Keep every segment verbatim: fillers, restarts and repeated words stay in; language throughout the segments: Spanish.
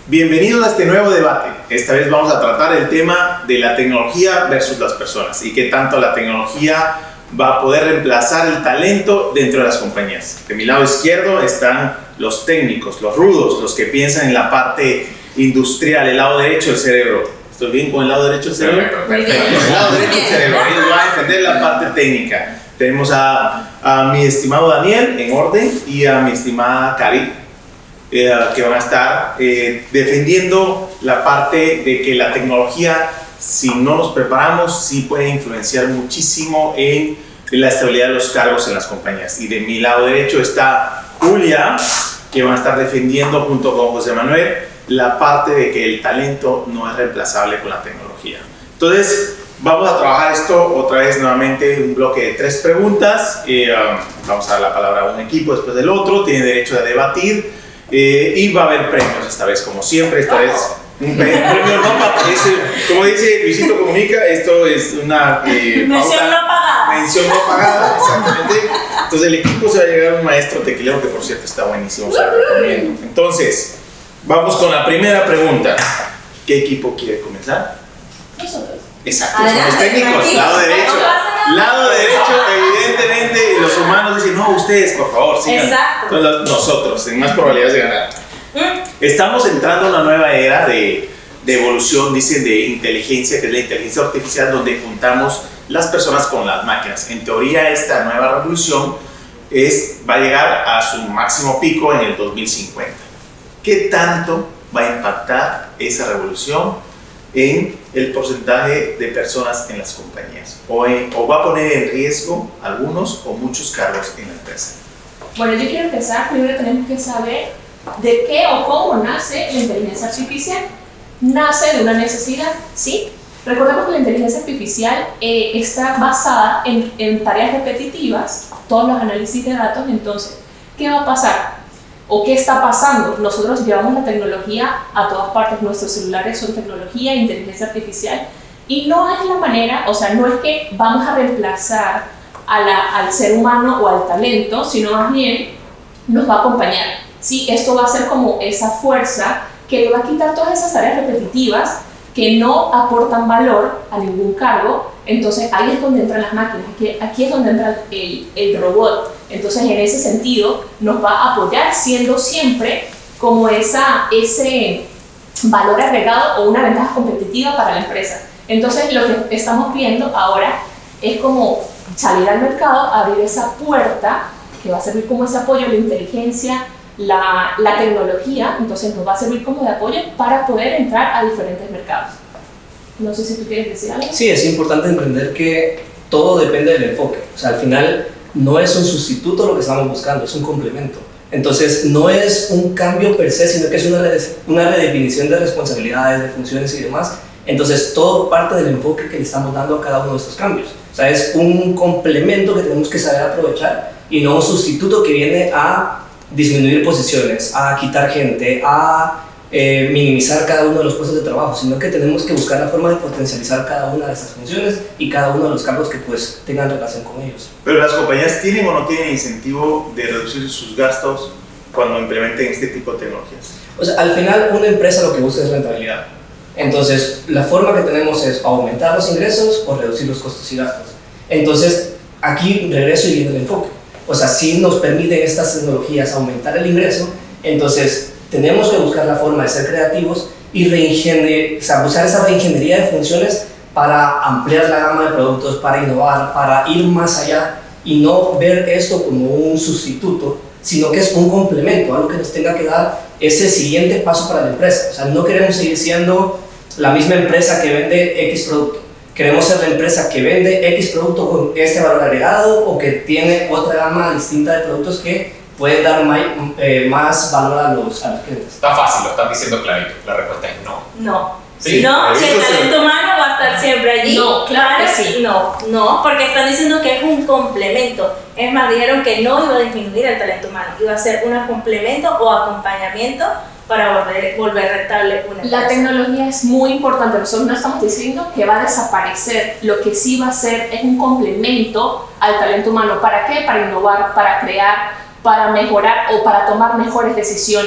Bienvenidos a este nuevo debate. Esta vez vamos a tratar el tema de la tecnología versus las personas y qué tanto la tecnología va a poder reemplazar el talento dentro de las compañías. De mi lado izquierdo están los técnicos, los rudos, los que piensan en la parte industrial, el lado derecho del cerebro. ¿Estoy bien con el lado derecho del cerebro? Perfecto, perfecto. El lado derecho del cerebro. Ellos van a defender la parte técnica. Tenemos a, a mi estimado Daniel en orden y a mi estimada Cari, eh, que van a estar eh, defendiendo la parte de que la tecnología, si no nos preparamos, sí puede influenciar muchísimo en la estabilidad de los cargos en las compañías. Y de mi lado derecho está Julia, que van a estar defendiendo junto con José Manuel la parte de que el talento no es reemplazable con la tecnología. Entonces, vamos a trabajar esto otra vez nuevamente, un bloque de tres preguntas. Eh, um, vamos a dar la palabra a un equipo después del otro, tiene derecho a debatir eh, y va a haber premios esta vez, como siempre, esta vez. Un premio no aparece, como dice Luisito Comunica, esto es una eh, mención pauta, no pagada. Mención no pagada, exactamente. Entonces el equipo se va a llegar a un maestro tequilero que por cierto está buenísimo, se lo recomiendo. Entonces, vamos con la primera pregunta. ¿Qué equipo quiere comenzar? Nosotros. Exacto, son los técnicos, aquí, lado derecho. no pasa nada. Lado derecho, evidentemente, los humanos dicen, no, ustedes, por favor, sigan. Exacto. Entonces, nosotros, en más probabilidades de ganar. Estamos entrando a una nueva era de, de evolución, dicen, de inteligencia, que es la inteligencia artificial, donde juntamos las personas con las máquinas. En teoría, esta nueva revolución es, va a llegar a su máximo pico en el dos mil cincuenta. ¿Qué tanto va a impactar esa revolución en el porcentaje de personas en las compañías? O, en, o va a poner en riesgo algunos o muchos cargos en la empresa. Bueno, yo quiero empezar. Primero tenemos que saber de qué o cómo nace la inteligencia artificial. Nace de una necesidad, ¿sí? Recordemos que la inteligencia artificial eh, está basada en, en tareas repetitivas, todos los análisis de datos. Entonces, ¿qué va a pasar? ¿O qué está pasando? Nosotros llevamos la tecnología a todas partes, nuestros celulares son tecnología, inteligencia artificial, y no es la manera, o sea, no es que vamos a reemplazar a la, al ser humano o al talento, sino más bien nos va a acompañar. ¿Sí? Esto va a ser como esa fuerza que le va a quitar todas esas tareas repetitivas que no aportan valor a ningún cargo. Entonces ahí es donde entran las máquinas, aquí, aquí es donde entra el, el robot. Entonces en ese sentido nos va a apoyar, siendo siempre como esa, ese valor agregado o una ventaja competitiva para la empresa. Entonces lo que estamos viendo ahora es como salir al mercado, abrir esa puerta que va a servir como ese apoyo, la inteligencia, la, la tecnología. Entonces nos va a servir como de apoyo para poder entrar a diferentes mercados. No sé si tú quieres decir algo. Sí, es importante entender que todo depende del enfoque. O sea, al final no es un sustituto lo que estamos buscando, es un complemento. Entonces, no es un cambio per se, sino que es una, una redefinición de responsabilidades, de funciones y demás. Entonces, todo parte del enfoque que le estamos dando a cada uno de estos cambios. O sea, es un complemento que tenemos que saber aprovechar y no un sustituto que viene a disminuir posiciones, a quitar gente, a eh, minimizar cada uno de los puestos de trabajo, sino que tenemos que buscar la forma de potencializar cada una de estas funciones y cada uno de los cargos que pues tengan relación con ellos. Pero las compañías tienen o no tienen incentivo de reducir sus gastos cuando implementen este tipo de tecnologías. O sea, al final una empresa lo que busca es rentabilidad. Entonces, la forma que tenemos es aumentar los ingresos o reducir los costos y gastos. Entonces, aquí regreso y viene el enfoque. O sea, si nos permiten estas tecnologías aumentar el ingreso, entonces tenemos que buscar la forma de ser creativos y o sea, buscar esa reingeniería de funciones para ampliar la gama de productos, para innovar, para ir más allá y no ver esto como un sustituto, sino que es un complemento, algo que nos tenga que dar ese siguiente paso para la empresa. O sea, no queremos seguir siendo la misma empresa que vende X producto. Queremos ser la empresa que vende X producto con este valor agregado o que tiene otra gama distinta de productos que pueden dar más, eh, más valor a los, a los clientes. Está fácil, lo están diciendo clarito. La respuesta es no. No. Sí, no, si el eso sí. talento humano va a estar siempre allí. No, claro que sí. No, no, porque están diciendo que es un complemento. Es más, dijeron que no iba a disminuir el talento humano, iba a ser un complemento o acompañamiento para volver, volver rentable una empresa. La tecnología es muy importante. Nosotros no estamos diciendo que va a desaparecer. Lo que sí va a ser es un complemento al talento humano. ¿Para qué? Para innovar, para crear, para mejorar o para tomar mejores decisiones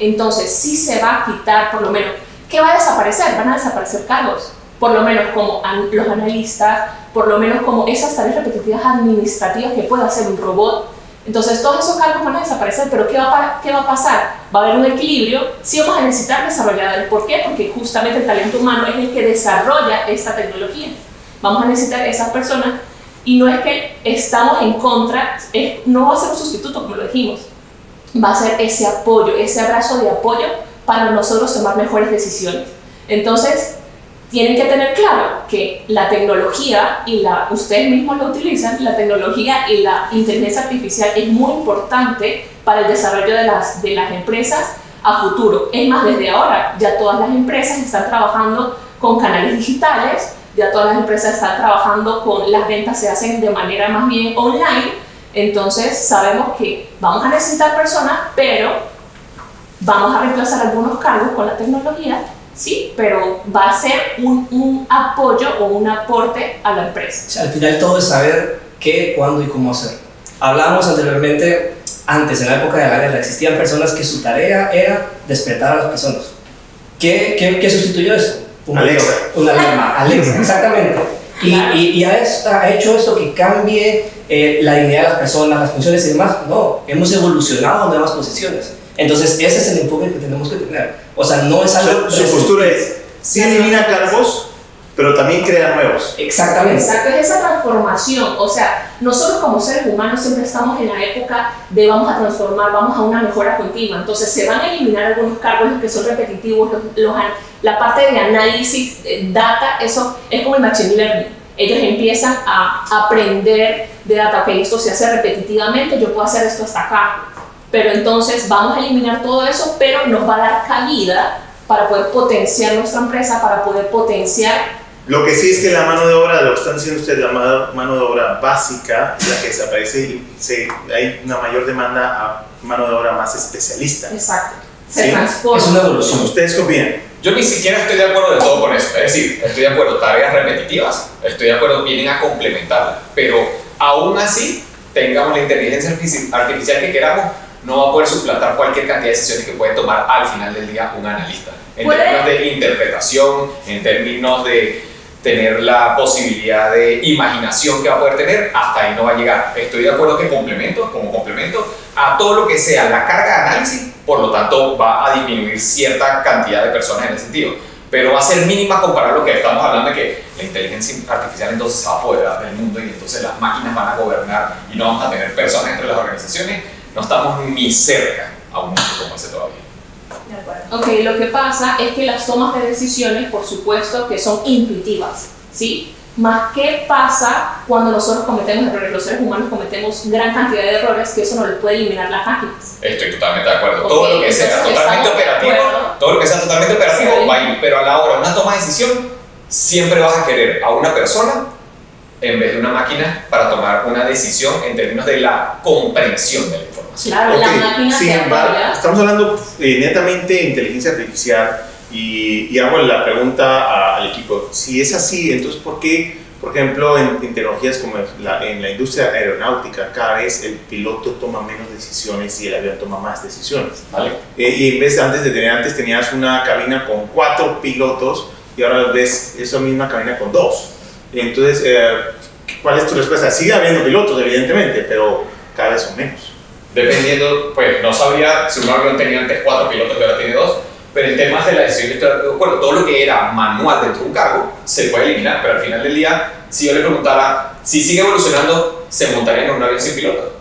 Entonces, sí se va a quitar, por lo menos, ¿qué va a desaparecer? Van a desaparecer cargos, por lo menos como an los analistas, por lo menos como esas tareas repetitivas administrativas que puede hacer un robot. Entonces, todos esos cargos van a desaparecer, pero ¿qué va, a, ¿qué va a pasar? Va a haber un equilibrio, sí vamos a necesitar desarrolladores. ¿Por qué? Porque justamente el talento humano es el que desarrolla esta tecnología. Vamos a necesitar esas personas, y no es que estamos en contra, es, no va a ser un sustituto, como lo dijimos, va a ser ese apoyo, ese abrazo de apoyo para nosotros tomar mejores decisiones. Entonces, tienen que tener claro que la tecnología, y la, ustedes mismos lo utilizan, la tecnología y la inteligencia artificial es muy importante para el desarrollo de las, de las empresas a futuro. Es más, desde ahora ya todas las empresas están trabajando con canales digitales, ya todas las empresas están trabajando con, las ventas se hacen de manera más bien online. Entonces sabemos que vamos a necesitar personas, pero vamos a reemplazar algunos cargos con la tecnología, sí, pero va a ser un, un apoyo o un aporte a la empresa. O sea, al final todo es saber qué, cuándo y cómo hacer. Hablábamos anteriormente, antes, en la época de la guerra, existían personas que su tarea era despertar a las personas. ¿Qué, qué, qué sustituyó eso? Un Alexa. Una alarma, Alexa, exactamente. Y, y, y ha, ha hecho esto que cambie eh, la dignidad de las personas, las funciones y demás. No, hemos evolucionado a nuevas posiciones. Entonces, ese es el enfoque que tenemos que tener. O sea, no es algo... Su, su postura es, sí elimina cargos, pero también crea nuevos. Exactamente. Exacto, es esa transformación. O sea, nosotros como seres humanos siempre estamos en la época de vamos a transformar, vamos a una mejora continua. Entonces, se van a eliminar algunos cargos, los que son repetitivos, los, los, la parte de análisis, eh, data, eso es como el machine learning. Ellos empiezan a aprender de data, ok, esto se hace repetitivamente, yo puedo hacer esto hasta acá. Pero entonces vamos a eliminar todo eso, pero nos va a dar cabida para poder potenciar nuestra empresa, para poder potenciar. Lo que sí es que la mano de obra, lo que están diciendo ustedes, la mano de obra básica es la que desaparece y se, hay una mayor demanda a mano de obra más especialista. Exacto. Se Sí, transforma. es una evolución. ¿Ustedes qué opinan? Yo ni siquiera estoy de acuerdo de todo con eso. Es decir, estoy de acuerdo, tareas repetitivas, estoy de acuerdo, vienen a complementarla. Pero aún así, tengamos la inteligencia artificial que queramos, no va a poder suplantar cualquier cantidad de decisiones que puede tomar al final del día un analista. En ¿Puede? términos de interpretación, en términos de tener la posibilidad de imaginación que va a poder tener, hasta ahí no va a llegar. Estoy de acuerdo que complemento, como complemento a todo lo que sea la carga de análisis, por lo tanto va a disminuir cierta cantidad de personas en ese sentido, pero va a ser mínima comparado a lo que estamos hablando de que la inteligencia artificial entonces se va a apoderar del mundo y entonces las máquinas van a gobernar y no vamos a tener personas entre las organizaciones. No estamos ni cerca a un mundo como ese todavía. De acuerdo. Ok, lo que pasa es que las tomas de decisiones, por supuesto, que son intuitivas, ¿sí? Más qué pasa cuando nosotros cometemos errores, los seres humanos cometemos gran cantidad de errores, que eso no lo puede eliminar las máquinas. Estoy totalmente de acuerdo. Ok, todo lo que sea entonces totalmente estamos de operativo, acuerdo. todo lo que sea totalmente operativo Sí. va a ir, pero a la hora de una toma de decisión, siempre vas a querer a una persona en vez de una máquina para tomar una decisión en términos de la comprensión de la información. Claro, la Ok, máquina sin se embargo, apoya. estamos hablando eh, netamente de inteligencia artificial y, y hago la pregunta a- al equipo. Si es así, entonces ¿por qué, por ejemplo, en, en tecnologías como la, en la industria aeronáutica, cada vez el piloto toma menos decisiones y el avión toma más decisiones? ¿Vale? Eh, y en vez de antes de tener, antes tenías una cabina con cuatro pilotos y ahora ves esa misma cabina con dos. Entonces, eh, ¿cuál es tu respuesta? Sigue habiendo pilotos, evidentemente, pero cada vez son menos. Dependiendo, pues no sabría si un avión tenía antes cuatro pilotos y ahora tiene dos, pero en temas de la decisión estoy de acuerdo. Todo lo que era manual dentro de un cargo se puede eliminar, pero al final del día, si yo le preguntara si sigue evolucionando, ¿se montaría en un avión sin piloto?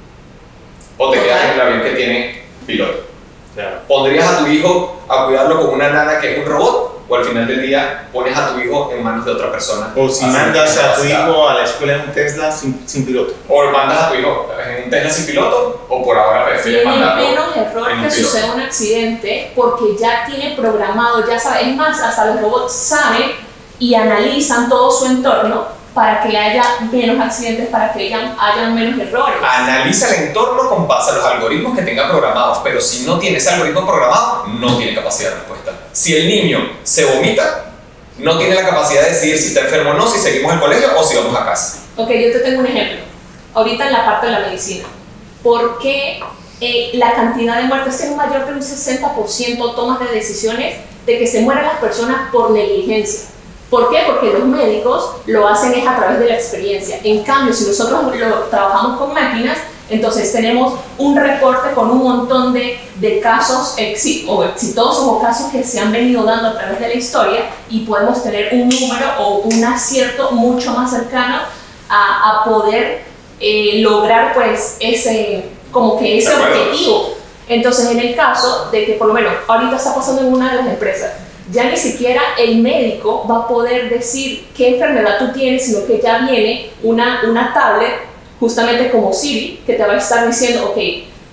¿O te quedas en el avión que tiene piloto? ¿Pondrías a tu hijo a cuidarlo con una nana que es un robot? ¿O al final del día pones a tu hijo en manos de otra persona? O si Así mandas que a tu capacidad. hijo a la escuela en un Tesla sin, sin piloto. O mandas a tu hijo en un Tesla sin piloto, o por ahora prefieres Tiene mandarlo menos error en un que piloto. suceda un accidente porque ya tiene programado, ya sabe, es más, hasta los robots saben y analizan todo su entorno para que haya menos accidentes, para que haya, haya menos errores. Analiza el entorno con base a los algoritmos que tenga programados, pero si no tiene ese algoritmo programado, no tiene capacidad de respuesta. Si el niño se vomita, no tiene la capacidad de decidir si está enfermo o no, si seguimos el colegio o si vamos a casa. Ok, yo te tengo un ejemplo. Ahorita en la parte de la medicina. ¿Por qué eh, la cantidad de muertes es mayor de un sesenta por ciento tomas de decisiones de que se mueran las personas por negligencia. ¿Por qué? Porque los médicos lo hacen es a través de la experiencia. En cambio, si nosotros lo trabajamos con máquinas, entonces tenemos un reporte con un montón de, de casos exi o exitosos o casos que se han venido dando a través de la historia y podemos tener un número o un acierto mucho más cercano a, a poder eh, lograr pues ese, como que ese objetivo. Entonces, en el caso de que por lo menos ahorita está pasando en una de las empresas, ya ni siquiera el médico va a poder decir qué enfermedad tú tienes, sino que ya viene una, una tablet, justamente como Siri, que te va a estar diciendo, ok,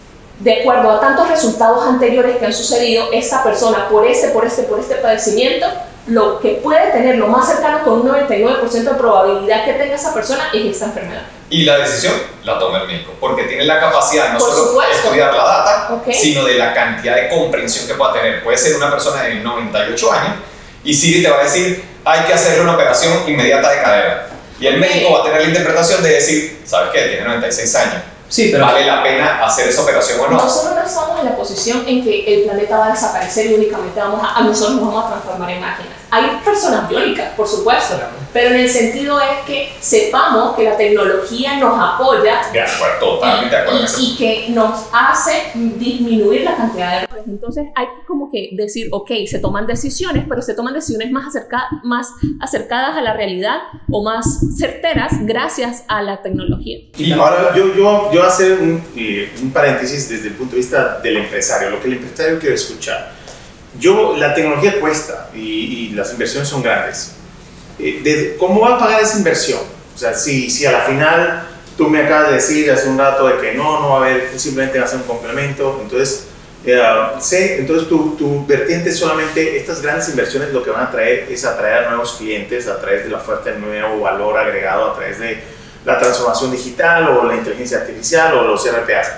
de acuerdo a tantos resultados anteriores que han sucedido, esta persona por este, por este, por este padecimiento, lo que puede tener lo más cercano con un noventa y nueve por ciento de probabilidad que tenga esa persona es esta enfermedad. Y la decisión la toma el médico, porque tiene la capacidad no Por solo supuesto. de estudiar la data, Okay. sino de la cantidad de comprensión que pueda tener. Puede ser una persona de noventa y ocho años y Siri te va a decir, hay que hacerle una operación inmediata de cadera. Y el médico va a tener la interpretación de decir, ¿sabes qué? Tiene noventa y seis años. Sí, pero ¿Vale la pena hacer esa operación o no? Nosotros no estamos en la posición en que el planeta va a desaparecer y únicamente vamos a, a nosotros nos vamos a transformar en máquinas. Hay personas biónicas, por supuesto, pero en el sentido es que sepamos que la tecnología nos apoya De acuerdo, totalmente de acuerdo. y, y que nos hace disminuir la cantidad de errores. Entonces hay que como que decir, ok, se toman decisiones, pero se toman decisiones más, acerca, más acercadas a la realidad o más certeras gracias a la tecnología. Y ahora yo, yo, yo hacer un, eh, un paréntesis desde el punto de vista del empresario, lo que el empresario quiere escuchar. Yo, la tecnología cuesta y, y las inversiones son grandes. Eh, de, ¿Cómo va a pagar esa inversión? O sea, si, si a la final tú me acabas de decir hace un rato de que no, no va a haber, simplemente va a ser un complemento, entonces, eh, sé, entonces tu, tu vertiente solamente, estas grandes inversiones lo que van a traer es atraer a nuevos clientes a través de la oferta de nuevo valor agregado, a través de la transformación digital o la inteligencia artificial o los R P As.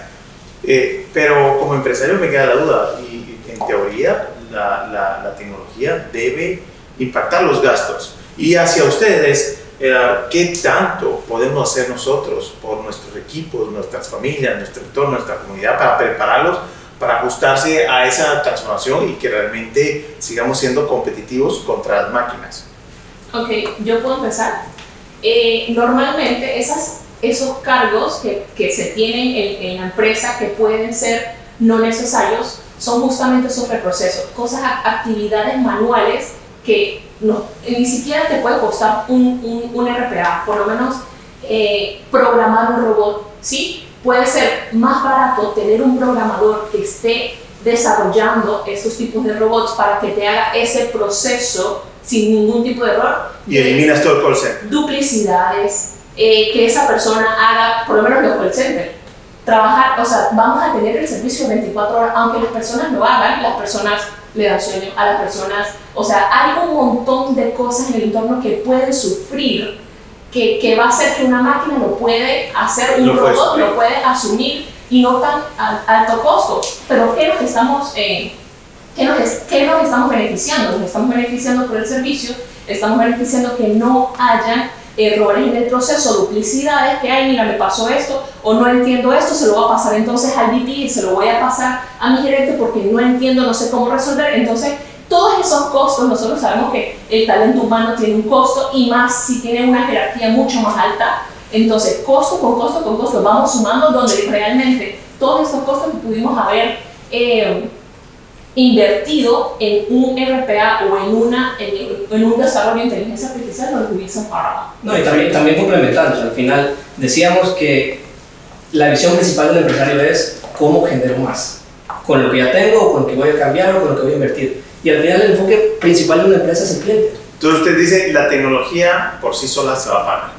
Eh, pero como empresario me queda la duda y, y en teoría la, la, la tecnología debe impactar los gastos. Y hacia ustedes, eh, ¿qué tanto podemos hacer nosotros por nuestros equipos, nuestras familias, nuestro entorno, nuestra comunidad para prepararlos, para ajustarse a esa transformación y que realmente sigamos siendo competitivos contra las máquinas? Ok, yo puedo empezar. Eh, normalmente esas, esos cargos que, que se tienen en, en la empresa que pueden ser no necesarios son justamente esos reprocesos, cosas, actividades manuales que no, ni siquiera te puede costar un, un, un R P A, por lo menos eh, programar un robot, ¿sí? Puede ser más barato tener un programador que esté desarrollando estos tipos de robots para que te haga ese proceso sin ningún tipo de error. Y eliminas todo el call center. Duplicidades, eh, que esa persona haga, por lo menos los call center. Trabajar, o sea, vamos a tener el servicio veinticuatro horas, aunque las personas lo hagan, las personas le dan sueño a las personas, o sea, hay un montón de cosas en el entorno que pueden sufrir, que, que va a hacer que una máquina lo puede hacer, un Lo puede robot asumir. lo puede asumir y no tan a, alto costo, pero ¿qué nos estamos, eh, qué nos, qué nos estamos beneficiando? Nos estamos beneficiando por el servicio, estamos beneficiando que no haya errores en el proceso, duplicidades, que ay, mira, me pasó esto, o no entiendo esto, se lo voy a pasar entonces al V P, se lo voy a pasar a mi gerente porque no entiendo, no sé cómo resolver. Entonces, todos esos costos, nosotros sabemos que el talento humano tiene un costo y más si tiene una jerarquía mucho más alta. Entonces, costo con costo con costo, vamos sumando donde realmente todos estos costos que pudimos haber eh, invertido en un R P A o en, una, en, en un desarrollo de inteligencia artificial no lo hubiesen pagado. No, y también, también complementando, al final decíamos que la visión principal del empresario es cómo genero más, con lo que ya tengo, o con lo que voy a cambiar o con lo que voy a invertir. Y al final el enfoque principal de una empresa es el cliente. Entonces usted dice, la tecnología por sí sola se va a pagar.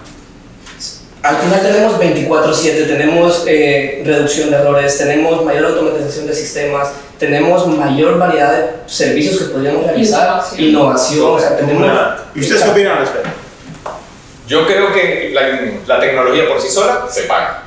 Al final tenemos veinticuatro siete, tenemos eh, reducción de errores, tenemos mayor automatización de sistemas, tenemos mayor variedad de servicios que podríamos realizar, Innovación. innovación, o sea, tenemos... ¿Y ustedes qué opinan al respecto? Yo creo que la, la tecnología por sí sola se paga.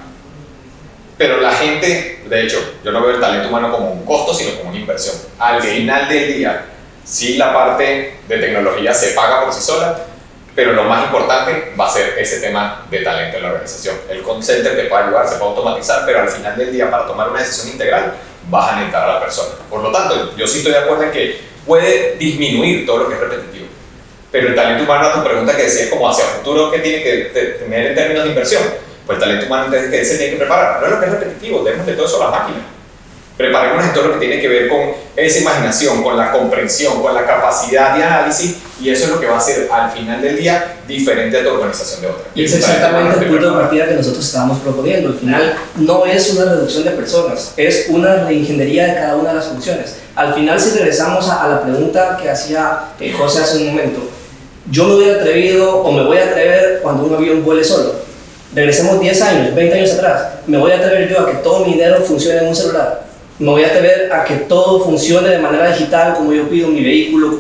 Pero la gente, de hecho, yo no veo el talento humano como un costo, sino como una inversión. Al final del día, si la parte de tecnología se paga por sí sola, pero lo más importante va a ser ese tema de talento en la organización. El call center te puede ayudar, se puede automatizar, pero al final del día, para tomar una decisión integral, vas a necesitar a la persona. Por lo tanto, yo sí estoy de acuerdo en que puede disminuir todo lo que es repetitivo, pero el talento humano, a tu pregunta que decías como hacia futuro, ¿qué tiene que tener en términos de inversión? Pues el talento humano entonces que se tiene que preparar, no es lo que es repetitivo, dejemos de todo eso a las máquinas. Preparémonos en todo lo que tiene que ver con esa imaginación, con la comprensión, con la capacidad de análisis, y eso es lo que va a ser al final del día diferente a tu organización de otra. Y es exactamente el punto de partida que nosotros estábamos proponiendo. Al final no es una reducción de personas, es una reingeniería de cada una de las funciones. Al final, si regresamos a, a la pregunta que hacía eh, José hace un momento, yo me hubiera atrevido o me voy a atrever cuando un avión vuele solo. Regresemos diez años, veinte años atrás, me voy a atrever yo a que todo mi dinero funcione en un celular. Me voy a atrever a que todo funcione de manera digital como yo pido mi vehículo.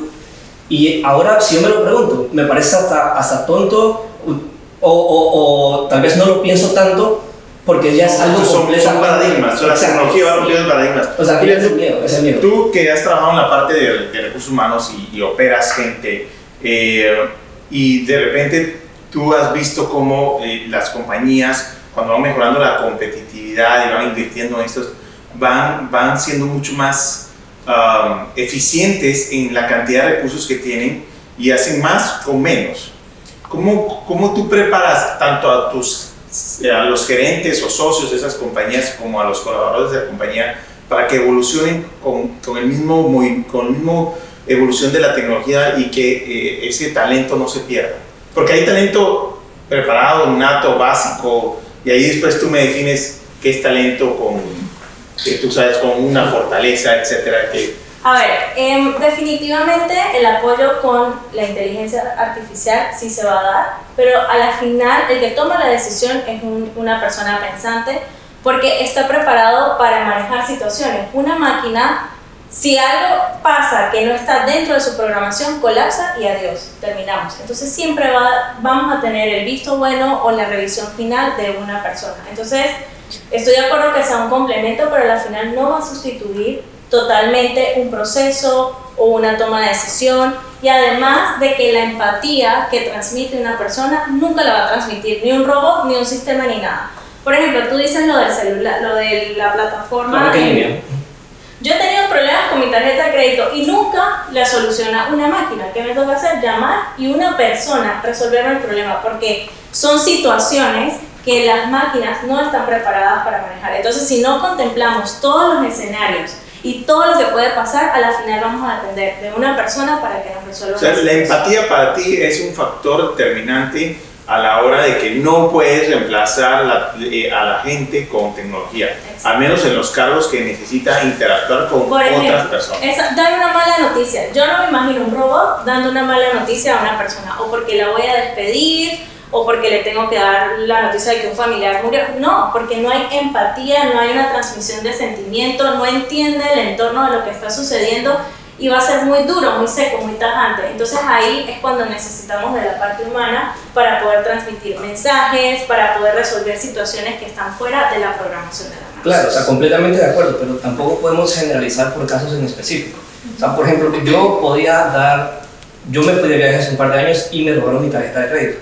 Y ahora, si yo me lo pregunto, me parece hasta, hasta tonto o, o, o tal vez no lo pienso tanto porque ya es algo completamente... Son paradigmas, la tecnología va rompiendo paradigmas. O sea, es el miedo, es el miedo. Tú que has trabajado en la parte de, de recursos humanos y, y operas gente eh, y de repente tú has visto cómo eh, las compañías, cuando van mejorando la competitividad y van invirtiendo en estos, van, van siendo mucho más um, eficientes en la cantidad de recursos que tienen y hacen más con menos. ¿Cómo, cómo tú preparas tanto a, tus, a los gerentes o socios de esas compañías como a los colaboradores de la compañía para que evolucionen con, con el mismo con el mismo evolución de la tecnología y que eh, ese talento no se pierda? Porque hay talento preparado, nato, básico, y ahí después tú me defines qué es talento con... que tú sabes, con una fortaleza, etcétera. Que... A ver, eh, definitivamente el apoyo con la inteligencia artificial sí se va a dar, pero a la final el que toma la decisión es un, una persona pensante porque está preparado para manejar situaciones. Una máquina, si algo pasa que no está dentro de su programación, colapsa y adiós, terminamos. Entonces siempre va, vamos a tener el visto bueno o la revisión final de una persona. Entonces, estoy de acuerdo que sea un complemento, pero al final no va a sustituir totalmente un proceso o una toma de decisión, y además de que la empatía que transmite una persona nunca la va a transmitir ni un robot, ni un sistema, ni nada. Por ejemplo, tú dices lo del celular, lo de la plataforma. De... Yo he tenido problemas con mi tarjeta de crédito y nunca la soluciona una máquina. ¿Qué me toca hacer? Llamar y una persona resolver el problema, porque son situaciones que las máquinas no están preparadas para manejar. Entonces, si no contemplamos todos los escenarios y todo lo que puede pasar, a la final vamos a depender de una persona para que nos resuelva. O sea, la empatía para ti es un factor determinante a la hora de que no puedes reemplazar la, eh, a la gente con tecnología, exacto, al menos en los cargos que necesita interactuar con Por ejemplo, otras personas. Esa, dar una mala noticia. Yo no me imagino un robot dando una mala noticia a una persona, o porque la voy a despedir, o porque le tengo que dar la noticia de que un familiar murió. No, porque no hay empatía, no hay una transmisión de sentimiento, no entiende el entorno de lo que está sucediendo y va a ser muy duro, muy seco, muy tajante. Entonces ahí es cuando necesitamos de la parte humana para poder transmitir mensajes, para poder resolver situaciones que están fuera de la programación de la máquina. Claro, o sea, completamente de acuerdo, pero tampoco podemos generalizar por casos en específico. O sea, por ejemplo, yo podía dar, yo me fui de viaje hace un par de años y me robaron mi tarjeta de crédito.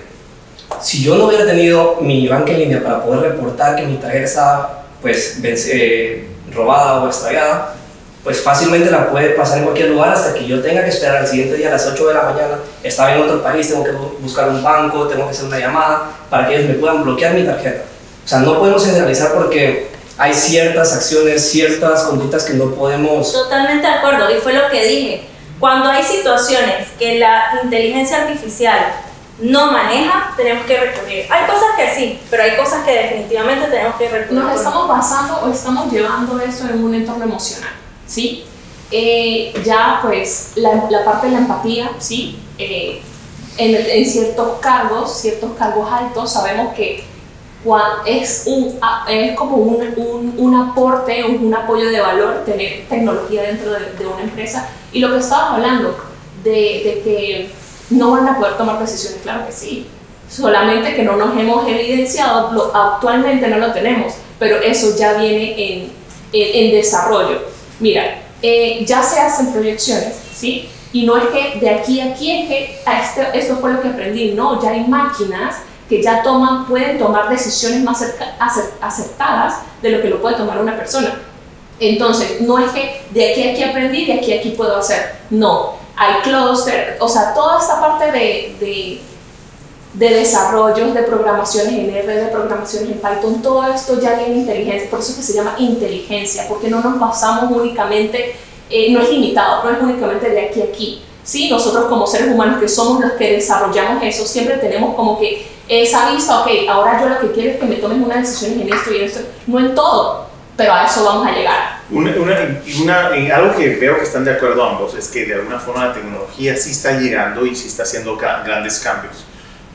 Si yo no hubiera tenido mi banca en línea para poder reportar que mi tarjeta estaba pues, eh, robada o extraviada, pues fácilmente la puede pasar en cualquier lugar hasta que yo tenga que esperar al siguiente día a las ocho de la mañana, estaba en otro país, tengo que buscar un banco, tengo que hacer una llamada para que ellos me puedan bloquear mi tarjeta. O sea, no podemos generalizar porque hay ciertas acciones, ciertas conductas que no podemos... Totalmente de acuerdo, y fue lo que dije. Cuando hay situaciones que la inteligencia artificial no maneja, tenemos que recurrir. Hay cosas que sí, pero hay cosas que definitivamente tenemos que recurrir. Nos estamos basando o estamos llevando esto en un entorno emocional, ¿sí? Eh, ya pues la, la parte de la empatía, ¿sí? Eh, en, en ciertos cargos, ciertos cargos altos, sabemos que es, un, es como un, un, un aporte, un, un apoyo de valor tener tecnología dentro de, de una empresa. Y lo que estabas hablando de, de que no van a poder tomar decisiones, claro que sí, solamente que no nos hemos evidenciado, lo, actualmente no lo tenemos, pero eso ya viene en, en, en desarrollo. Mira, eh, ya se hacen proyecciones, ¿sí? Y no es que de aquí a aquí es que a este, esto fue lo que aprendí, no, ya hay máquinas que ya toman, pueden tomar decisiones más cerca, acertadas de lo que lo puede tomar una persona. Entonces, no es que de aquí a aquí aprendí, de aquí a aquí puedo hacer, no, hay clúster, o sea, toda esta parte de, de, de desarrollos, de programaciones en R, de programaciones en Python, todo esto ya tiene inteligencia, por eso es que se llama inteligencia, porque no nos basamos únicamente, eh, no es limitado, no es únicamente de aquí a aquí. Sí, nosotros como seres humanos que somos los que desarrollamos eso, siempre tenemos como que esa vista, ok, ahora yo lo que quiero es que me tomes unas decisiones en esto y en esto, no en todo, pero a eso vamos a llegar. Una, una, una, en algo que veo que están de acuerdo ambos es que de alguna forma la tecnología sí está llegando y sí está haciendo grandes cambios.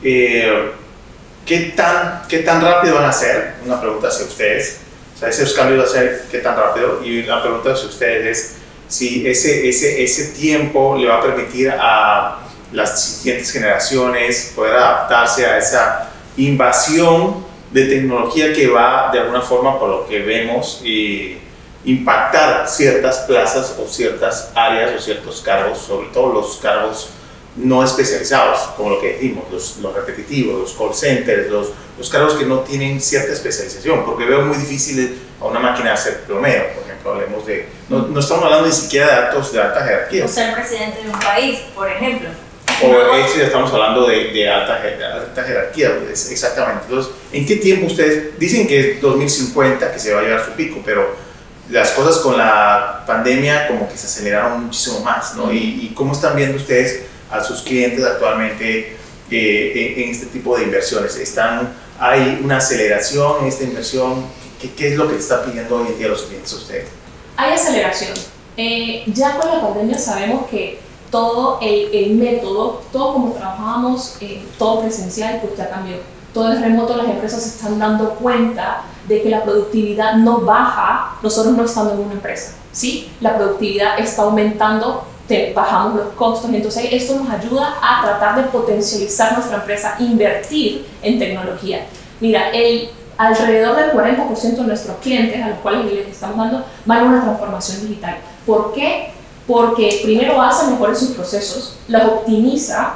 Eh, ¿qué, tan, ¿Qué tan rápido van a ser? Una pregunta hacia ustedes. O sea, esos cambios van a ser ¿qué tan rápido? Y la pregunta hacia ustedes es si ese, ese, ese tiempo le va a permitir a las siguientes generaciones poder adaptarse a esa invasión de tecnología que va de alguna forma, por lo que vemos, y impactar ciertas plazas o ciertas áreas o ciertos cargos, sobre todo los cargos no especializados, como lo que dijimos, los, los repetitivos, los call centers, los, los cargos que no tienen cierta especialización, porque veo muy difícil a una máquina hacer plomero, por ejemplo, hablemos de, no, no estamos hablando ni siquiera de altos de alta jerarquía. O ser presidente de un país, por ejemplo. O eso ya estamos hablando de, de, alta, de alta jerarquía, exactamente. Entonces, ¿en qué tiempo ustedes dicen que es dos mil cincuenta que se va a llegar a su pico, pero las cosas con la pandemia como que se aceleraron muchísimo más, ¿no? ¿Y, y cómo están viendo ustedes a sus clientes actualmente eh, en, en este tipo de inversiones? ¿Están, ¿Hay una aceleración en esta inversión? ¿Qué, qué es lo que están pidiendo hoy en día los clientes a ustedes? Hay aceleración. Eh, ya con la pandemia sabemos que todo el, el método, todo como trabajábamos, eh, todo presencial, pues ya cambió. Todo es remoto, las empresas se están dando cuenta de que la productividad no baja, nosotros no estando en una empresa, ¿sí? La productividad está aumentando, te, bajamos los costos, entonces esto nos ayuda a tratar de potencializar nuestra empresa, invertir en tecnología. Mira, el, alrededor del cuarenta por ciento de nuestros clientes, a los cuales les estamos dando, van a una transformación digital. ¿Por qué? Porque primero hace mejores sus procesos, los optimiza,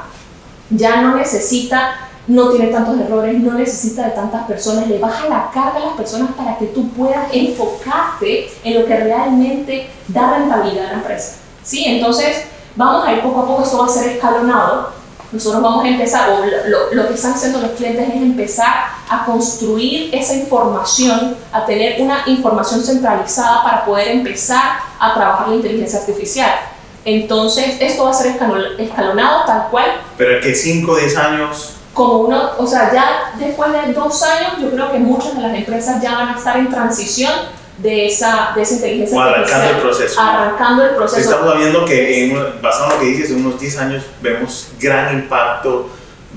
ya no necesita, no tiene tantos errores, no necesita de tantas personas, le baja la carga a las personas para que tú puedas enfocarte en lo que realmente da rentabilidad a la empresa. ¿Sí? Entonces, vamos a ir poco a poco, esto va a ser escalonado. Nosotros vamos a empezar, o lo, lo que están haciendo los clientes es empezar a construir esa información, a tener una información centralizada para poder empezar a trabajar la inteligencia artificial. Entonces, esto va a ser escalonado tal cual. Pero que cinco o diez años... Como uno, o sea, ya después de dos años, yo creo que muchas de las empresas ya van a estar en transición de esa, de esa inteligencia o artificial. Arrancando el proceso. Arrancando el proceso. Estamos viendo que, en, basado en lo que dices, en unos diez años vemos gran impacto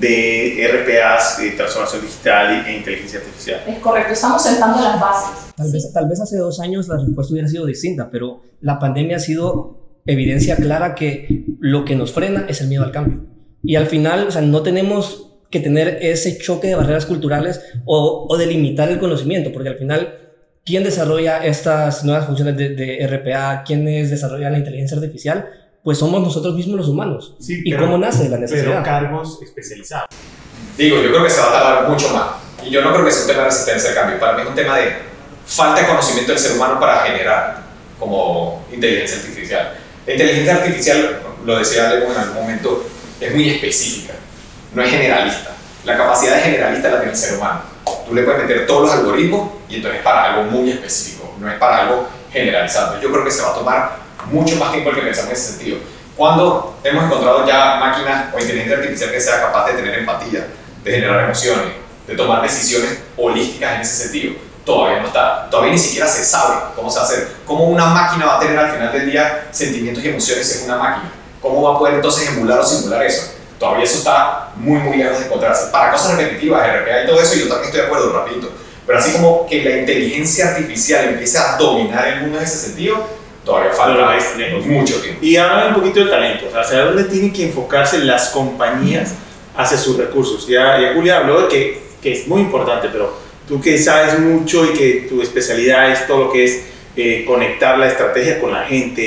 de R P As, de transformación digital e inteligencia artificial. Es correcto, estamos sentando las bases. Tal vez, tal vez hace dos años la respuesta hubiera sido distinta, pero la pandemia ha sido evidencia clara que lo que nos frena es el miedo al cambio. Y al final, o sea, no tenemos que tener ese choque de barreras culturales o, o de limitar el conocimiento, porque al final, ¿quién desarrolla estas nuevas funciones de, de R P A? ¿Quiénes desarrollan la inteligencia artificial? Pues somos nosotros mismos los humanos. Sí, ¿Y pero, cómo nace la necesidad? Pero cargos especializados. Digo, yo creo que se va a tardar mucho más. Y yo no creo que sea un tema de resistencia al cambio. Para mí es un tema de falta de conocimiento del ser humano para generar como inteligencia artificial. La inteligencia artificial, lo decía Lemo en algún momento, es muy específica. No es generalista. La capacidad de generalista la tiene el ser humano. Tú le puedes meter todos los algoritmos y entonces es para algo muy específico, no es para algo generalizado. Yo creo que se va a tomar mucho más tiempo el que pensamos en ese sentido. Cuando hemos encontrado ya máquinas o inteligencia artificial que sea capaz de tener empatía, de generar emociones, de tomar decisiones holísticas en ese sentido, todavía no está. Todavía ni siquiera se sabe cómo se va a hacer. ¿Cómo una máquina va a tener al final del día sentimientos y emociones en una máquina? ¿Cómo va a poder entonces emular o simular eso? Todavía eso está muy, muy lejos de encontrarse. Para cosas repetitivas, R P A y todo eso, yo también estoy de acuerdo, rapidito. Pero así como que la inteligencia artificial empiece a dominar el mundo en ese sentido, todavía falta mucho tiempo. Y hablan un poquito de talento, o sea, hacia dónde tienen que enfocarse las compañías hacia sus recursos. Ya, ya Julia habló de que, que es muy importante, pero tú que sabes mucho y que tu especialidad es todo lo que es eh, conectar la estrategia con la gente,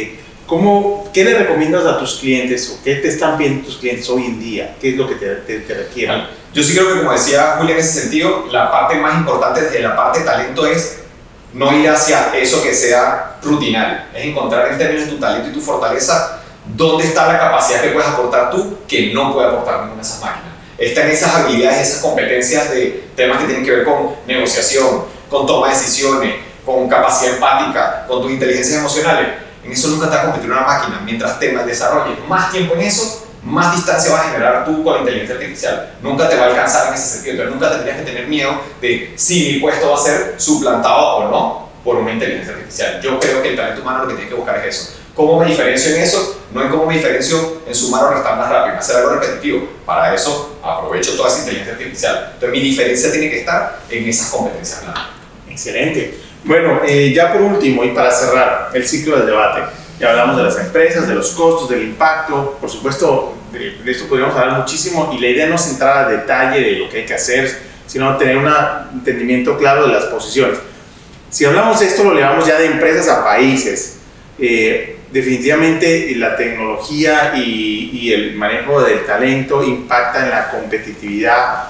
¿cómo, ¿qué le recomiendas a tus clientes o qué te están pidiendo tus clientes hoy en día? ¿Qué es lo que te, te, te requieren? Yo sí creo que, como decía Julia, en ese sentido, la parte más importante de la parte de talento es no ir hacia eso que sea rutinario. Es encontrar en términos de tu talento y tu fortaleza dónde está la capacidad que puedes aportar tú que no puede aportar ninguna de esas máquinas. Está en esas habilidades, esas competencias de temas que tienen que ver con negociación, con toma de decisiones, con capacidad empática, con tus inteligencias emocionales. En eso nunca te va a competir una máquina. Mientras te desarrolles más tiempo en eso, más distancia vas a generar tú con la inteligencia artificial. Nunca te va a alcanzar en ese sentido. Entonces nunca tendrías que tener miedo de si mi puesto va a ser suplantado o no por una inteligencia artificial. Yo creo que el talento humano lo que tiene que buscar es eso. ¿Cómo me diferencio en eso? No en cómo me diferencio en sumar o restar más rápido, en hacer algo repetitivo. Para eso aprovecho toda esa inteligencia artificial. Entonces mi diferencia tiene que estar en esas competencias blandas. Excelente. Bueno, eh, ya por último y para cerrar el ciclo del debate, ya hablamos de las empresas, de los costos, del impacto, por supuesto, de, de esto podríamos hablar muchísimo y la idea no es entrar al detalle de lo que hay que hacer, sino tener un entendimiento claro de las posiciones. Si hablamos de esto, lo llevamos ya de empresas a países. Eh, definitivamente la tecnología y, y el manejo del talento impacta en la competitividad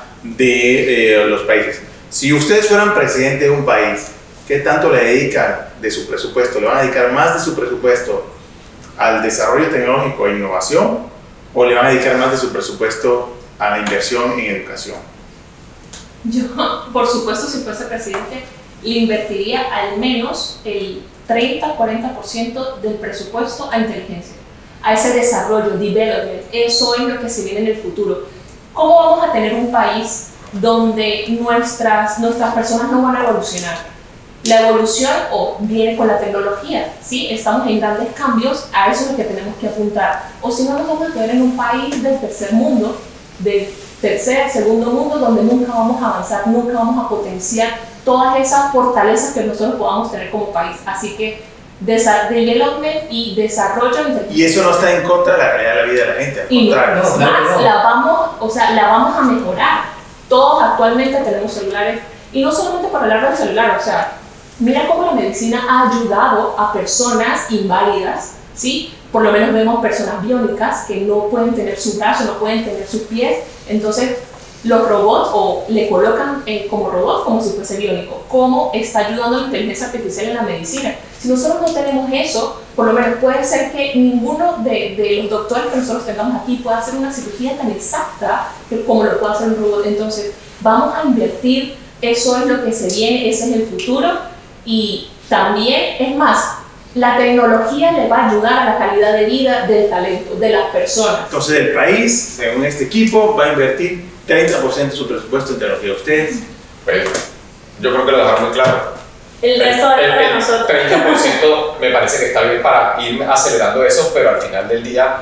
de eh, los países. Si ustedes fueran presidente de un país, ¿qué tanto le dedican de su presupuesto? ¿Le van a dedicar más de su presupuesto al desarrollo tecnológico e innovación o le van a dedicar más de su presupuesto a la inversión en educación? Yo, por supuesto, si fuese presidente, le invertiría al menos el treinta a cuarenta por ciento del presupuesto a inteligencia, a ese desarrollo, development. Eso es lo que se viene en el futuro. ¿Cómo vamos a tener un país donde nuestras, nuestras personas no van a evolucionar? La evolución o viene con la tecnología, ¿sí? Estamos en grandes cambios, a eso es lo que tenemos que apuntar. O si no, nos vamos a quedar en un país del tercer mundo, del tercer, segundo mundo, donde nunca vamos a avanzar, nunca vamos a potenciar todas esas fortalezas que nosotros podamos tener como país. Así que development y desarrollo inteligente. Y eso no está en contra de la calidad de la vida de la gente, al y contrario. No, claro más, que no. la vamos, o sea, la vamos a mejorar. Todos actualmente tenemos celulares, y no solamente para hablar del celular, o sea, mira cómo la medicina ha ayudado a personas inválidas, ¿sí? Por lo menos vemos personas biónicas que no pueden tener su brazo, no pueden tener sus pies, entonces los robots o le colocan eh, como robot como si fuese biónico. ¿Cómo está ayudando la inteligencia artificial en la medicina? Si nosotros no tenemos eso, por lo menos puede ser que ninguno de, de los doctores que nosotros tengamos aquí pueda hacer una cirugía tan exacta que como lo puede hacer un robot. Entonces vamos a invertir, eso es lo que se viene, ese es el futuro. Y también, es más, la tecnología le va a ayudar a la calidad de vida del talento, de las personas. Entonces el país, según este equipo, va a invertir treinta por ciento de su presupuesto en tecnología. ¿Ustedes? Pues, yo creo que lo dejaron muy claro. El resto el, es para el nosotros. treinta por ciento me parece que está bien para ir acelerando eso, pero al final del día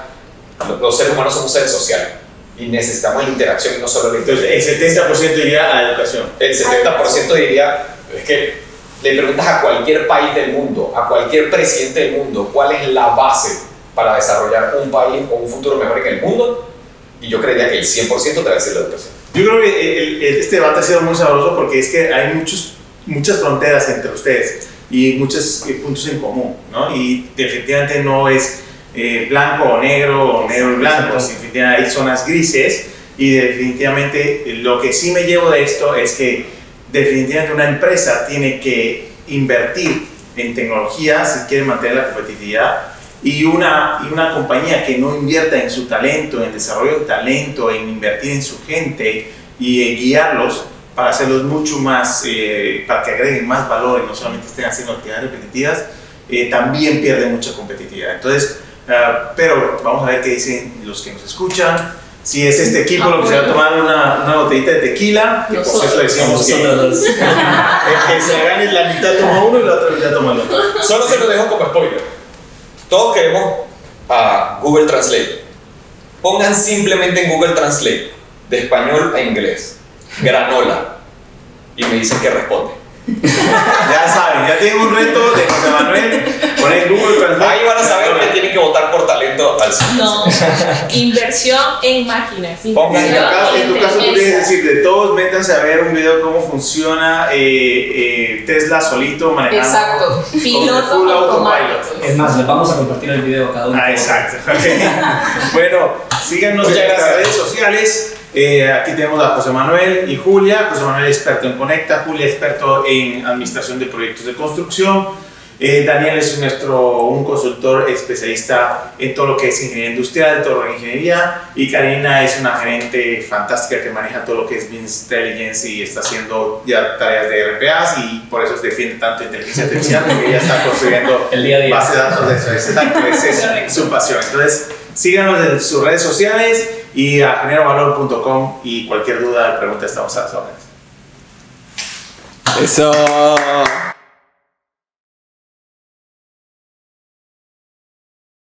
los seres humanos somos seres sociales y necesitamos la interacción y no solo la Entonces interacción. el setenta por ciento iría a la educación. El setenta por ciento diría, es que le preguntas a cualquier país del mundo, a cualquier presidente del mundo, cuál es la base para desarrollar un país o un futuro mejor en el mundo, y yo creería que el cien por ciento debe ser la educación. Yo creo que el, el, este debate ha sido muy sabroso porque es que hay muchos, muchas fronteras entre ustedes y muchos eh, puntos en común, ¿no? Y definitivamente no es eh, blanco o negro o negro y blanco, definitivamente hay zonas grises y definitivamente lo que sí me llevo de esto es que definitivamente una empresa tiene que invertir en tecnología si quiere mantener la competitividad y una, y una compañía que no invierta en su talento, en desarrollo de talento, en invertir en su gente y en guiarlos para hacerlos mucho más, eh, para que agreguen más valor y no solamente estén haciendo actividades repetitivas, eh, también pierde mucha competitividad. Entonces, uh, pero vamos a ver qué dicen los que nos escuchan. Si es este equipo lo que se va a tomar una, una botellita de tequila, que por cierto decimos que el que se gane la mitad toma uno y la otra mitad toma el otro. Solo se lo dejo como spoiler. Todos queremos a Google Translate. Pongan simplemente en Google Translate, de español a inglés, granola, y me dicen que responde. Ya saben, ya tienen un reto de José Manuel, poner Google Translate. Ahí van a saber que tienen que votar por talento al falsa. No, inversión en máquinas. Pongan En tu inversión caso, en tu caso tú tienes que inteligencia. decir, de todos, métanse a ver un video de cómo funciona eh, eh, Tesla solito manejando. Exacto, con piloto full automático. Es más, les vamos a compartir el video a cada uno. Ah, exacto. Ok. Bueno, síganos Muchas en nuestras gracias. redes sociales. Eh, aquí tenemos a José Manuel y Julia. José Manuel experto en Conecta, Julia experto en administración de proyectos de construcción. Eh, Daniel es nuestro, un consultor especialista en todo lo que es ingeniería industrial, todo lo que es ingeniería, y Karina es una gerente fantástica que maneja todo lo que es Business Intelligence y está haciendo ya tareas de R P As y por eso defiende tanto inteligencia artificial porque ella está construyendo El día a día. base de datos de eso, ese tanto, ese es su pasión. Entonces síganos en sus redes sociales y a genero valor punto com y cualquier duda o pregunta estamos a las órdenes. Eso.